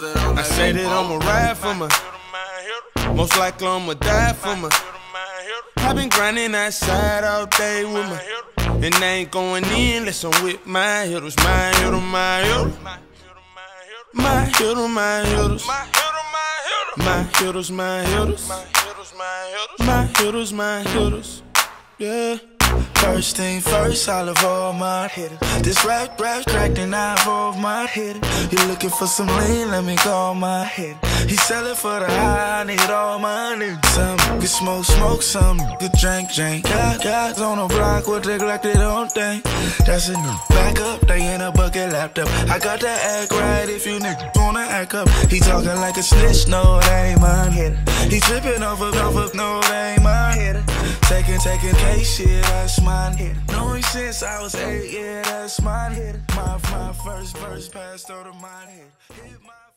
I say that I'ma ride for my, most likely I'ma die for my. I've been grinding outside all day with my, and I ain't going in unless I'm with my hitters, my hitter, my hitter. My hitter, my hitters. My hitters, my hitters. My hitters, my hitters. Yeah. First thing first, I'll evolve my hitter. This rap cracked and I evolve my hitter. You looking for some lean, let me call my hitter. He sellin' for the high, I need all my niggas. Some good smoke, some good drink. Guys on the block with neglected on thing. That's a new backup, they in a bucket laptop. I got to act right if you niggas wanna act up. He talking like a snitch, no, that ain't my hitter. He tripping off of, no, that ain't my hitter. Taking case shit, that's my hitter. Knowing since I was 8, yeah, that's my hitter. My first verse passed over my head.